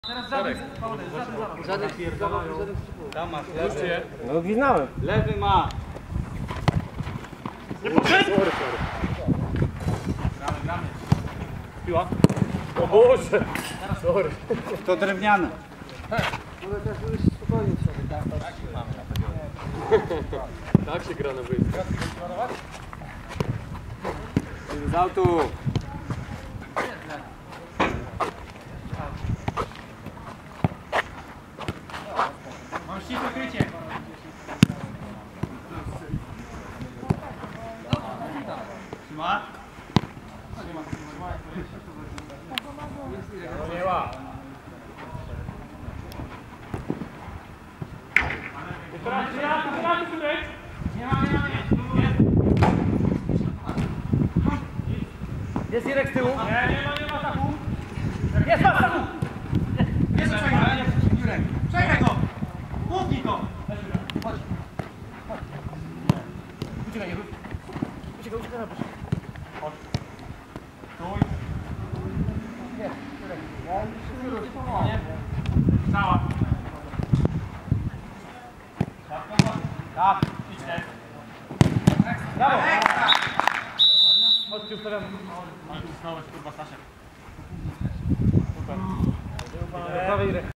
Teraz żaden Tam masz lewy. No gwiznałem. Lewy ma. nie poszedł! Gramy. Piła. O Boże! Sorry. To drewniane. Tak się gra na boisku. Z autu. Mam ścisłe krycie. Trzyma? Nie ma. Jest Irek z tyłu? Nie ma taku. Jest was taku! Jest Jurek. Czekaj go! Płótnij go! Chodź. Uciekaj, uciekaj. Chodź. Stój. Nie, Jurek. Nie. Cała. Tak, idź też. Brawo! Chodź, ustawiamy. Znowu, kurwa, Staszek. Super. Prawej Irek.